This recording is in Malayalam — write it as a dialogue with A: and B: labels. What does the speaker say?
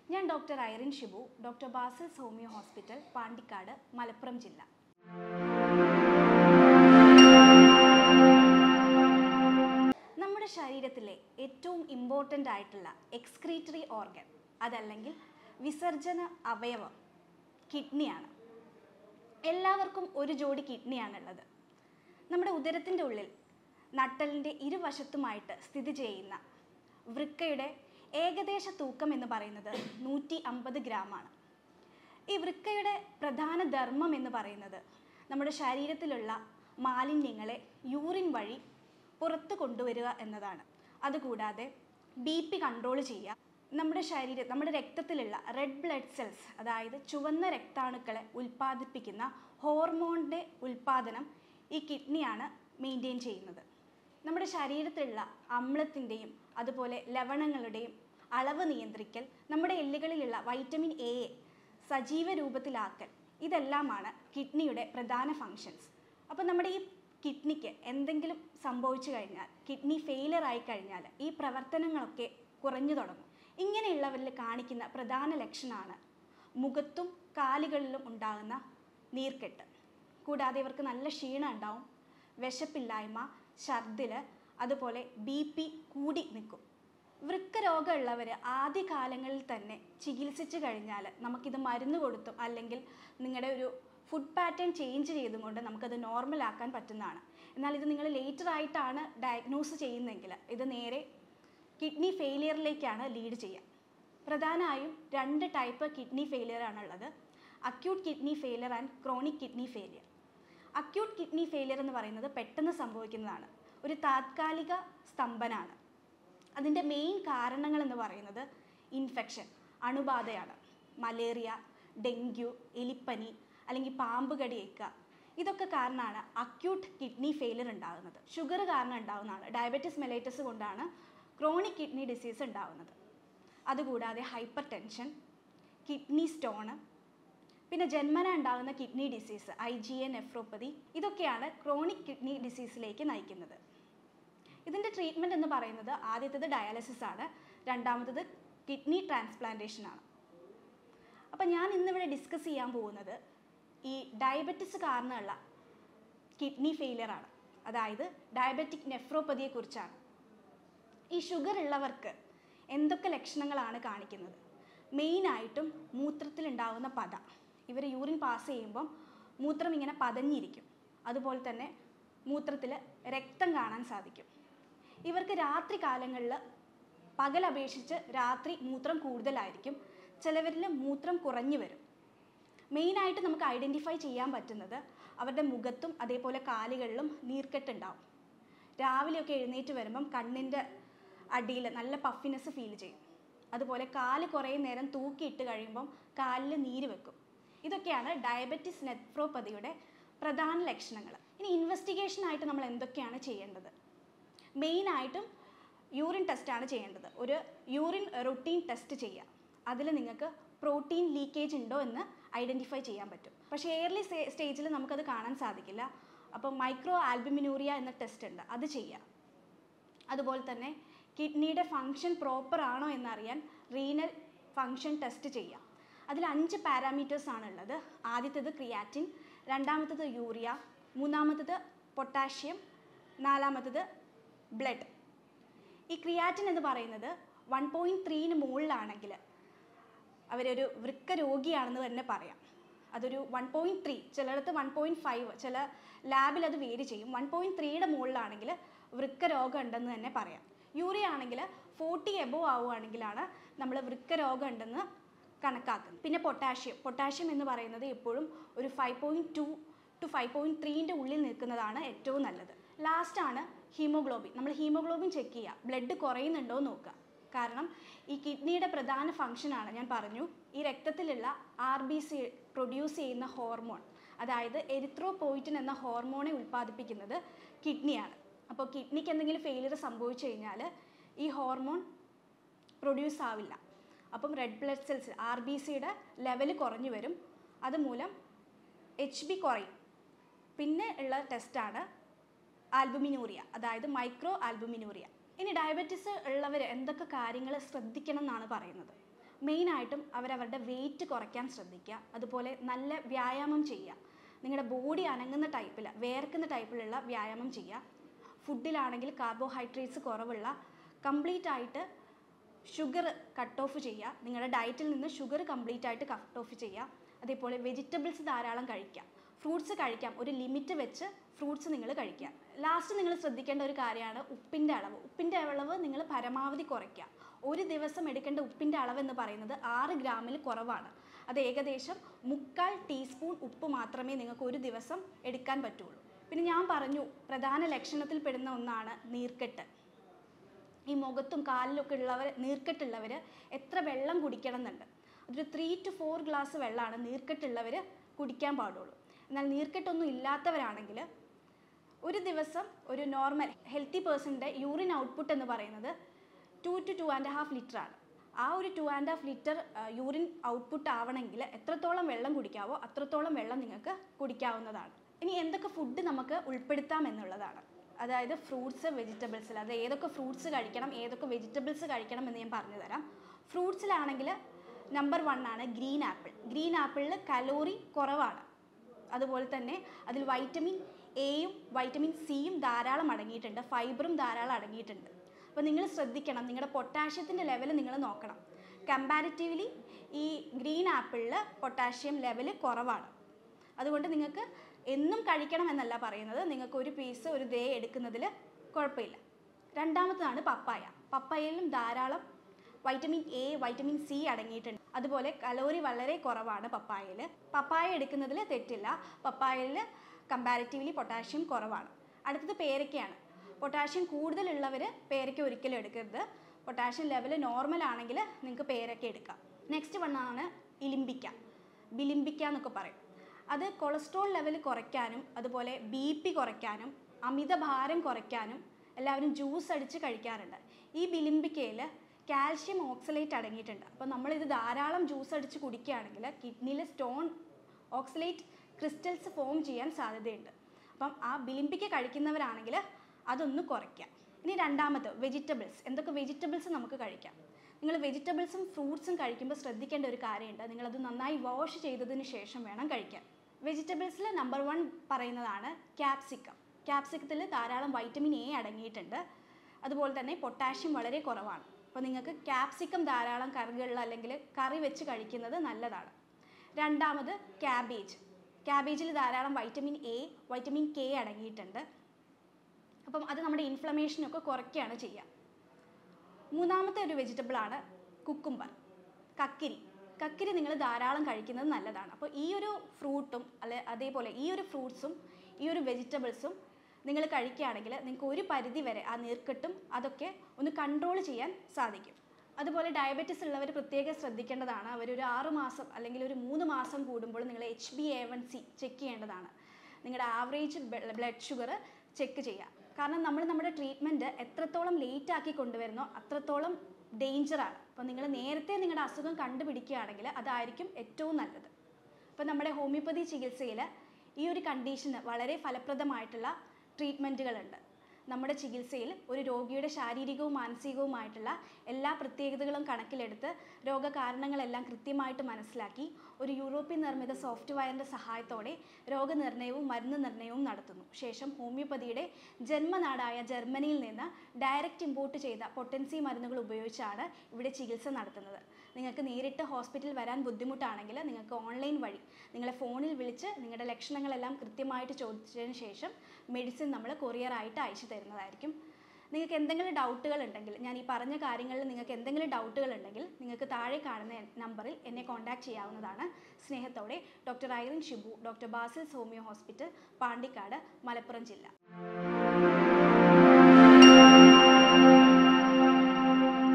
A: ഞാൻ doctor Irene Shibu, doctor Basil's homeo hospital, Pandikkad, Malappuram ജില്ല. നമ്മുടെ ശരീരത്തിലെ ഏറ്റവും ഇമ്പോർട്ടൻ്റ് ആയിട്ടുള്ള എക്സ്ക്രീറ്ററി ഓർഗൻ, അതല്ലെങ്കിൽ വിസർജന അവയവം കിഡ്നിയാണ്. എല്ലാവർക്കും ഒരു ജോഡി കിഡ്നിയാണുള്ളത്. നമ്മുടെ ഉദരത്തിൻ്റെ ഉള്ളിൽ നട്ടലിൻ്റെ ഇരുവശത്തുമായിട്ട് സ്ഥിതി ചെയ്യുന്ന വൃക്കയുടെ ഏകദേശ തൂക്കം എന്ന് പറയുന്നത് 150 ഗ്രാമാണ്. ഈ വൃക്കയുടെ പ്രധാന ധർമ്മം എന്ന് പറയുന്നത് നമ്മുടെ ശരീരത്തിലുള്ള മാലിന്യങ്ങളെ യൂറിൻ വഴി പുറത്ത് കൊണ്ടുവരിക എന്നതാണ്. അതുകൂടാതെ BP കൺട്രോൾ ചെയ്യുക, നമ്മുടെ രക്തത്തിലുള്ള റെഡ് ബ്ലഡ് സെൽസ്, അതായത് ചുവന്ന രക്താണുക്കളെ ഉൽപ്പാദിപ്പിക്കുന്ന ഹോർമോണിൻ്റെ ഉൽപ്പാദനം ഈ കിഡ്നിയാണ് മെയിൻറ്റെയിൻ ചെയ്യുന്നത്. നമ്മുടെ ശരീരത്തിലുള്ള അമ്ലത്തിൻ്റെയും അതുപോലെ ലവണങ്ങളുടെയും അളവ് നിയന്ത്രിക്കൽ, നമ്മുടെ എല്ലുകളിലുള്ള വൈറ്റമിൻ എയെ സജീവ രൂപത്തിലാക്കൽ, ഇതെല്ലാമാണ് കിഡ്നിയുടെ പ്രധാന ഫങ്ഷൻസ്. അപ്പോൾ നമ്മുടെ ഈ കിഡ്നിക്ക് എന്തെങ്കിലും സംഭവിച്ചു കഴിഞ്ഞാൽ, കിഡ്നി ഫെയിലിയർ ആയി കഴിഞ്ഞാൽ ഈ പ്രവർത്തനങ്ങളൊക്കെ കുറഞ്ഞു തുടങ്ങും. ഇങ്ങനെയുള്ളവരിൽ കാണിക്കുന്ന പ്രധാന ലക്ഷണമാണ് മുഖത്തും കാലുകളിലും ഉണ്ടാകുന്ന നീർക്കെട്ട്. കൂടാതെ ഇവർക്ക് നല്ല ക്ഷീണം ഉണ്ടാവും, വിശപ്പില്ലായ്മ, ഛർദിൽ, അതുപോലെ BP കൂടി നിൽക്കും. വൃക്ക രോഗമുള്ളവർ ആദ്യകാലങ്ങളിൽ തന്നെ ചികിത്സിച്ച് കഴിഞ്ഞാൽ നമുക്കിത് മരുന്ന് കൊടുത്തും അല്ലെങ്കിൽ നിങ്ങളുടെ ഒരു ഫുഡ് പാറ്റേൺ ചേഞ്ച് ചെയ്തും കൊണ്ട് നമുക്കത് നോർമലാക്കാൻ പറ്റുന്നതാണ്. എന്നാൽ ഇത് നിങ്ങൾ ലേറ്റർ ആയിട്ടാണ് ഡയഗ്നോസ് ചെയ്യുന്നതെങ്കിൽ ഇത് നേരെ കിഡ്നി ഫെയിലിയറിലേക്കാണ് ലീഡ് ചെയ്യുക. പ്രധാനമായും 2 ടൈപ്പ് കിഡ്നി ഫെയിലിയർ ആണുള്ളത്: acute kidney failure and chronic kidney failure. Acute kidney failure എന്ന് പറയുന്നത് പെട്ടെന്ന് സംഭവിക്കുന്നതാണ്, ഒരു താത്കാലിക സ്തംഭനാണ്. അതിൻ്റെ മെയിൻ കാരണങ്ങൾ എന്ന് പറയുന്നത് ഇൻഫെക്ഷൻ, അണുബാധയാണ്. മലേറിയ, ഡെങ്കു, എലിപ്പനി അല്ലെങ്കിൽ പാമ്പ് കടിയേക്കുക, ഇതൊക്കെ കാരണമാണ് അക്യൂട്ട് കിഡ്നി ഫെയിലിയർ ഉണ്ടാകുന്നത്. ഷുഗർ കാരണം ഉണ്ടാകുന്നതാണ്. ഡയബറ്റിസ് മെലൈറ്റസ് കൊണ്ടാണ് ക്രോണിക് കിഡ്നി ഡിസീസ് ഉണ്ടാകുന്നത്. അതുകൂടാതെ ഹൈപ്പർ ടെൻഷൻ, കിഡ്നി സ്റ്റോണ്, പിന്നെ ജന്മന ഉണ്ടാകുന്ന കിഡ്നി ഡിസീസ് IgA നെഫ്രോപ്പതി, ഇതൊക്കെയാണ് ക്രോണിക് കിഡ്നി ഡിസീസിലേക്ക് നയിക്കുന്നത്. ഇതിൻ്റെ ട്രീറ്റ്മെൻറ്റ് എന്ന് പറയുന്നത് ആദ്യത്തേത് ഡയാലിസിസ് ആണ്, രണ്ടാമത്തേത് കിഡ്നി ട്രാൻസ്പ്ലാന്റേഷൻ ആണ്. അപ്പം ഞാൻ ഇന്നിവിടെ ഡിസ്കസ് ചെയ്യാൻ പോകുന്നത് ഈ ഡയബറ്റിസ് കാരണമുള്ള കിഡ്നി ഫെയിലിയർ ആണ്, അതായത് ഡയബറ്റിക് നെഫ്രോപ്പതിയെക്കുറിച്ചാണ്. ഈ ഷുഗർ ഉള്ളവർക്ക് എന്തൊക്കെ ലക്ഷണങ്ങളാണ് കാണിക്കുന്നത്? മെയിനായിട്ടും മൂത്രത്തിലുണ്ടാകുന്ന പത. ഇവർ യൂറിൻ പാസ് ചെയ്യുമ്പം മൂത്രം ഇങ്ങനെ പതഞ്ഞിരിക്കും. അതുപോലെ തന്നെ മൂത്രത്തിൽ രക്തം കാണാൻ സാധിക്കും. ഇവർക്ക് രാത്രി കാലങ്ങളിൽ പകലപേക്ഷിച്ച് രാത്രി മൂത്രം കൂടുതലായിരിക്കും. ചിലവരിൽ മൂത്രം കുറഞ്ഞു വരും. മെയിനായിട്ട് നമുക്ക് ഐഡൻറ്റിഫൈ ചെയ്യാൻ പറ്റുന്നത് അവരുടെ മുഖത്തും അതേപോലെ കാലുകളിലും നീർക്കെട്ടുണ്ടാവും. രാവിലെയൊക്കെ എഴുന്നേറ്റ് വരുമ്പം കണ്ണിൻ്റെ അടിയിൽ നല്ല പഫിനെസ് ഫീൽ ചെയ്യും. അതുപോലെ കാല് കുറേ നേരം തൂക്കിയിട്ട് കഴിയുമ്പം കാലിൽ നീര് വെക്കും. ഇതൊക്കെയാണ് ഡയബറ്റിസ് നെഫ്രോപ്പതിയുടെ പ്രധാന ലക്ഷണങ്ങൾ. ഇനി ഇൻവെസ്റ്റിഗേഷനായിട്ട് നമ്മൾ എന്തൊക്കെയാണ് ചെയ്യേണ്ടത്? മെയിനായിട്ടും യൂറിൻ ടെസ്റ്റാണ് ചെയ്യേണ്ടത്. ഒരു യൂറിൻ റുട്ടീൻ ടെസ്റ്റ് ചെയ്യുക. അതിൽ നിങ്ങൾക്ക് പ്രോട്ടീൻ ലീക്കേജ് ഉണ്ടോ എന്ന് ഐഡൻറ്റിഫൈ ചെയ്യാൻ പറ്റും. പക്ഷേ എയർലി സ്റ്റേജിൽ നമുക്കത് കാണാൻ സാധിക്കില്ല. അപ്പോൾ മൈക്രോ ആൽബുമിനൂറിയ എന്ന ടെസ്റ്റ് ഉണ്ട്, അത് ചെയ്യുക. അതുപോലെ തന്നെ കിഡ്നിയുടെ ഫങ്ഷൻ പ്രോപ്പർ ആണോ എന്നറിയാൻ റീനൽ ഫങ്ഷൻ ടെസ്റ്റ് ചെയ്യുക. അതിൽ 5 പാരാമീറ്റേഴ്സ് ആണുള്ളത്. ആദ്യത്തേത് ക്രിയാറ്റിൻ, രണ്ടാമത്തേത് യൂറിയ, മൂന്നാമത്തേത് പൊട്ടാഷ്യം, നാലാമത്തേത് ബ്ലഡ്. ഈ ക്രിയാറ്റിൻ എന്ന് പറയുന്നത് 1.3 മുകളിലാണെങ്കിൽ അവരൊരു വൃക്ക രോഗിയാണെന്ന് തന്നെ പറയാം. അതൊരു 1.3, ചിലയിടത്ത് 1.5, ചില ലാബിൽ അത് വേരി ചെയ്യും. 1.3യുടെ മുകളിലാണെങ്കിൽ വൃക്ക രോഗം ഉണ്ടെന്ന് തന്നെ പറയാം. യൂറിയ ആണെങ്കിൽ 40 എബോവ് ആവുകയാണെങ്കിലാണ് നമ്മൾ വൃക്ക രോഗം ഉണ്ടെന്ന് കണക്കാക്കുന്നത്. പിന്നെ പൊട്ടാഷ്യം എന്ന് പറയുന്നത് എപ്പോഴും ഒരു 5.2 to 5.3ൻ്റെ ഉള്ളിൽ നിൽക്കുന്നതാണ് ഏറ്റവും നല്ലത്. ലാസ്റ്റാണ് ഹീമോഗ്ലോബിൻ. നമ്മൾ ഹീമോഗ്ലോബിൻ ചെക്ക് ചെയ്യുക, ബ്ലഡ് കുറയുന്നുണ്ടോ എന്ന് നോക്കുക. കാരണം ഈ കിഡ്നിയുടെ പ്രധാന ഫങ്ഷനാണ്, ഞാൻ പറഞ്ഞു, ഈ രക്തത്തിലുള്ള RBC പ്രൊഡ്യൂസ് ചെയ്യുന്ന ഹോർമോൺ, അതായത് എരിത്രോപോയിറ്റിൻ എന്ന ഹോർമോണെ ഉൽപ്പാദിപ്പിക്കുന്നത് കിഡ്നിയാണ്. അപ്പോൾ കിഡ്നിക്ക് എന്തെങ്കിലും ഫെയിലിയർ സംഭവിച്ചു കഴിഞ്ഞാൽ ഈ ഹോർമോൺ പ്രൊഡ്യൂസ് ആവില്ല. അപ്പം റെഡ് ബ്ലഡ് സെൽസ് RBCയുടെ ലെവൽ കുറഞ്ഞു വരും. അതുമൂലം HB കുറയും. പിന്നെ ഉള്ള ടെസ്റ്റാണ് ആൽബുമിനൂറിയ, അതായത് മൈക്രോ ആൽബുമിനൂറിയ. ഇനി ഡയബറ്റിസ് ഉള്ളവർ എന്തൊക്കെ കാര്യങ്ങൾ ശ്രദ്ധിക്കണം എന്നാണ് പറയുന്നത്. മെയിനായിട്ടും അവരവരുടെ വെയിറ്റ് കുറയ്ക്കാൻ ശ്രദ്ധിക്കുക. അതുപോലെ നല്ല വ്യായാമം ചെയ്യുക. നിങ്ങളുടെ ബോഡി അനങ്ങുന്ന ടൈപ്പിൽ, വേർക്കുന്ന ടൈപ്പിലുള്ള വ്യായാമം ചെയ്യുക. ഫുഡിലാണെങ്കിൽ കാർബോഹൈഡ്രേറ്റ്സ് കുറവുള്ള, കംപ്ലീറ്റ് ആയിട്ട് ഷുഗർ കട്ട് ഓഫ് ചെയ്യുക. നിങ്ങളുടെ ഡയറ്റിൽ നിന്ന് ഷുഗർ കംപ്ലീറ്റ് ആയിട്ട് കട്ട് ഓഫ് ചെയ്യുക. അതേപോലെ വെജിറ്റബിൾസ് ധാരാളം കഴിക്കുക. ഫ്രൂട്ട്സ് കഴിക്കാം, ഒരു ലിമിറ്റ് വെച്ച് ഫ്രൂട്ട്സ് നിങ്ങൾ കഴിക്കുക. ലാസ്റ്റ് നിങ്ങൾ ശ്രദ്ധിക്കേണ്ട ഒരു കാര്യമാണ് ഉപ്പിൻ്റെ അളവ്. ഉപ്പിൻ്റെ അളവ് നിങ്ങൾ പരമാവധി കുറയ്ക്കുക. ഒരു ദിവസം എടുക്കേണ്ട ഉപ്പിൻ്റെ അളവ് എന്ന് പറയുന്നത് 6 ഗ്രാമിൽ കുറവാണ്. അത് ഏകദേശം 1/4 ടീസ്പൂൺ ഉപ്പ് മാത്രമേ നിങ്ങൾക്ക് ഒരു ദിവസം എടുക്കാൻ പറ്റുള്ളൂ. പിന്നെ ഞാൻ പറഞ്ഞു, പ്രധാന ലക്ഷണത്തിൽ പെടുന്ന ഒന്നാണ് നീർക്കെട്ട്. ഈ മുഖത്തും കാലിലൊക്കെ നീർക്കെട്ടുള്ളവർ എത്ര വെള്ളം കുടിക്കണം എന്നുണ്ട്. അതൊരു 3 to 4 ഗ്ലാസ് വെള്ളമാണ് നീർക്കെട്ടുള്ളവർ കുടിക്കാൻ പാടുള്ളൂ. എന്നാൽ നീർക്കെട്ടൊന്നും ഇല്ലാത്തവരാണെങ്കിൽ ഒരു ദിവസം ഒരു നോർമൽ ഹെൽത്തി പേഴ്സണിൻ്റെ യൂറിൻ ഔട്ട്പുട്ട് എന്ന് പറയുന്നത് 2 to 2.5 ലിറ്ററാണ്. ആ ഒരു 2.5 ലിറ്റർ യൂറിൻ ഔട്ട്പുട്ട് ആവണമെങ്കിൽ എത്രത്തോളം വെള്ളം കുടിക്കാവോ അത്രത്തോളം വെള്ളം നിങ്ങൾക്ക് കുടിക്കാവുന്നതാണ്. ഇനി എന്തൊക്കെ ഫുഡ് നമുക്ക് ഉൾപ്പെടുത്താം എന്നുള്ളതാണ്. അതായത് ഫ്രൂട്ട്സ്, വെജിറ്റബിൾസിൽ അത് ഏതൊക്കെ ഫ്രൂട്ട്സ് കഴിക്കണം, ഏതൊക്കെ വെജിറ്റബിൾസ് കഴിക്കണം എന്ന് ഞാൻ പറഞ്ഞു തരാം. ഫ്രൂട്ട്സിലാണെങ്കിൽ നമ്പർ 1 ആണ് ഗ്രീൻ ആപ്പിൾ. ഗ്രീൻ ആപ്പിളിൽ കലോറി കുറവാണ്. അതുപോലെ തന്നെ അതിൽ വൈറ്റമിൻ എയും വൈറ്റമിൻ സിയും ധാരാളം അടങ്ങിയിട്ടുണ്ട്, ഫൈബറും ധാരാളം അടങ്ങിയിട്ടുണ്ട്. അപ്പോൾ നിങ്ങൾ ശ്രദ്ധിക്കണം, നിങ്ങളുടെ പൊട്ടാഷ്യത്തിൻ്റെ ലെവൽ നിങ്ങൾ നോക്കണം. കമ്പാരിറ്റീവ്ലി ഈ ഗ്രീൻ ആപ്പിളിൽ പൊട്ടാഷ്യം ലെവൽ കുറവാണ്. അതുകൊണ്ട് നിങ്ങൾക്ക് എന്നും കഴിക്കണം എന്നല്ല പറയുന്നത്, നിങ്ങൾക്ക് ഒരു പീസ് ഒരു ഡേ എടുക്കുന്നതിൽ കുഴപ്പമില്ല. രണ്ടാമത്തതാണ് പപ്പായ. പപ്പായയിലും ധാരാളം വൈറ്റമിൻ എ, വൈറ്റമിൻ സി അടങ്ങിയിട്ടുണ്ട്. അതുപോലെ കലോറി വളരെ കുറവാണ് പപ്പായയിൽ. പപ്പായ എടുക്കുന്നതിൽ തെറ്റില്ല. പപ്പായയിൽ കമ്പാരിറ്റീവ്ലി പൊട്ടാഷ്യം കുറവാണ്. അടുത്തത് പേരയ്ക്കയാണ്. പൊട്ടാഷ്യം കൂടുതലുള്ളവർ പേരയ്ക്ക ഒരിക്കലും എടുക്കരുത്. പൊട്ടാഷ്യം ലെവൽ നോർമൽ ആണെങ്കിൽ നിങ്ങൾക്ക് പേരയ്ക്ക എടുക്കാം. നെക്സ്റ്റ് വണ്ണാണ് ഇലിമ്പിക്ക, ബിലിമ്പിക്ക എന്നൊക്കെ പറയും. അത് കൊളസ്ട്രോൾ ലെവൽ കുറയ്ക്കാനും അതുപോലെ BP കുറയ്ക്കാനും അമിതഭാരം കുറയ്ക്കാനും എല്ലാവരും ജ്യൂസ് അടിച്ച് കഴിക്കാറുണ്ട്. ഈ ബിലിമ്പിക്കയിൽ കാൽഷ്യം ഓക്സലേറ്റ് അടങ്ങിയിട്ടുണ്ട്. അപ്പോൾ നമ്മളിത് ധാരാളം ജ്യൂസ് അടിച്ച് കുടിക്കുകയാണെങ്കിൽ കിഡ്നിയിൽ സ്റ്റോൺ ഓക്സലേറ്റ് ക്രിസ്റ്റൽസ് ഫോം ചെയ്യാൻ സാധ്യതയുണ്ട്. അപ്പം ആ ബിലിമ്പിക്ക കഴിക്കുന്നവരാണെങ്കിൽ അതൊന്ന് കുറയ്ക്കാം. ഇനി രണ്ടാമത് വെജിറ്റബിൾസ്. എന്തൊക്കെ വെജിറ്റബിൾസ് നമുക്ക് കഴിക്കാം? നിങ്ങൾ വെജിറ്റബിൾസും ഫ്രൂട്ട്സും കഴിക്കുമ്പോൾ ശ്രദ്ധിക്കേണ്ട ഒരു കാര്യമുണ്ട്. നിങ്ങളത് നന്നായി വാഷ് ചെയ്തതിന് ശേഷം വേണം കഴിക്കാൻ. വെജിറ്റബിൾസിൽ നമ്പർ 1 പറയുന്നതാണ് ക്യാപ്സിക്കം. ക്യാപ്സിക്കത്തിൽ ധാരാളം വൈറ്റമിൻ എ അടങ്ങിയിട്ടുണ്ട്. അതുപോലെ തന്നെ പൊട്ടാഷ്യം വളരെ കുറവാണ്. അപ്പോൾ നിങ്ങൾക്ക് ക്യാപ്സിക്കം ധാരാളം കറികളിൽ അല്ലെങ്കിൽ കറി വെച്ച് കഴിക്കുന്നത് നല്ലതാണ്. രണ്ടാമത് ക്യാബേജ്. ക്യാബേജിൽ ധാരാളം വൈറ്റമിൻ എ, വൈറ്റമിൻ കെ അടങ്ങിയിട്ടുണ്ട്. അപ്പം അത് നമ്മുടെ ഇൻഫ്ലമേഷനൊക്കെ കുറയ്ക്കുകയാണ് ചെയ്യുക. മൂന്നാമത്തെ ഒരു വെജിറ്റബിളാണ് കുക്കുംബർ, കക്കിരി. കക്കിരി നിങ്ങൾ ധാരാളം കഴിക്കുന്നത് നല്ലതാണ്. അപ്പോൾ ഈ ഒരു ഫ്രൂട്ടും അതേപോലെ ഈ ഒരു ഫ്രൂട്ട്സും ഈ ഒരു വെജിറ്റബിൾസും നിങ്ങൾ കഴിക്കുകയാണെങ്കിൽ നിങ്ങൾക്ക് ഒരു പരിധി വരെ ആ നീർക്കെട്ടും അതൊക്കെ ഒന്ന് കൺട്രോൾ ചെയ്യാൻ സാധിക്കും. അതുപോലെ ഡയബറ്റിസ് ഉള്ളവർ പ്രത്യേകം ശ്രദ്ധിക്കേണ്ടതാണ്. അവരൊരു 6 മാസം അല്ലെങ്കിൽ ഒരു 3 മാസം കൂടുമ്പോൾ നിങ്ങൾ HbA1c ചെക്ക് ചെയ്യേണ്ടതാണ്. നിങ്ങളുടെ ആവറേജ് ബ്ലഡ് ഷുഗർ ചെക്ക് ചെയ്യുക. കാരണം നമ്മുടെ ട്രീറ്റ്മെൻറ്റ് എത്രത്തോളം ലേറ്റ് ആക്കി കൊണ്ടുവരുന്നോ അത്രത്തോളം ഡേഞ്ചറാണ്. അപ്പോൾ നിങ്ങൾ നേരത്തെ നിങ്ങളുടെ അസുഖം കണ്ടുപിടിക്കുകയാണെങ്കിൽ അതായിരിക്കും ഏറ്റവും നല്ലത്. അപ്പോൾ നമ്മുടെ ഹോമിയോപ്പതി ചികിത്സയിൽ ഈ ഒരു കണ്ടീഷന് വളരെ ഫലപ്രദമായിട്ടുള്ള ട്രീറ്റ്മെൻറ്റുകളുണ്ട്. നമ്മുടെ ചികിത്സയിൽ ഒരു രോഗിയുടെ ശാരീരികവും മാനസികവുമായിട്ടുള്ള എല്ലാ പ്രത്യേകതകളും കണക്കിലെടുത്ത് രോഗകാരണങ്ങളെല്ലാം കൃത്യമായിട്ട് മനസ്സിലാക്കി ഒരു യൂറോപ്യൻ നിർമ്മിത സോഫ്റ്റ്വെയറിൻ്റെ സഹായത്തോടെ രോഗനിർണയവും മരുന്ന് നിർണയവും നടത്തുന്നു. ശേഷം ഹോമിയോപ്പതിയുടെ ജന്മനാടായ ജർമ്മനിയിൽ നിന്ന് ഡയറക്റ്റ് ഇമ്പോർട്ട് ചെയ്ത പൊട്ടൻസി മരുന്നുകൾ ഉപയോഗിച്ചാണ് ഇവിടെ ചികിത്സ നടത്തുന്നത്. നിങ്ങൾക്ക് നേരിട്ട് ഹോസ്പിറ്റലിൽ വരാൻ ബുദ്ധിമുട്ടാണെങ്കിൽ നിങ്ങൾക്ക് ഓൺലൈൻ വഴി നിങ്ങളെ ഫോണിൽ വിളിച്ച് നിങ്ങളുടെ ലക്ഷണങ്ങളെല്ലാം കൃത്യമായിട്ട് ചോദിച്ചതിന് ശേഷം മെഡിസിൻ നമ്മൾ കൊറിയറായിട്ട് അയച്ചു തരുന്നതായിരിക്കും. നിങ്ങൾക്ക് എന്തെങ്കിലും ഡൗട്ടുകൾ ഉണ്ടെങ്കിൽ, ഞാൻ ഈ പറഞ്ഞ കാര്യങ്ങളിൽ നിങ്ങൾക്ക് എന്തെങ്കിലും ഡൗട്ടുകൾ ഉണ്ടെങ്കിൽ നിങ്ങൾക്ക് താഴെ കാണുന്ന നമ്പറിൽ എന്നെ കോൺടാക്റ്റ് ചെയ്യാവുന്നതാണ്. സ്നേഹത്തോടെ doctor Irene Shibu, doctor Basil's homeo hospital, Pandikkad, Malappuram ജില്ല.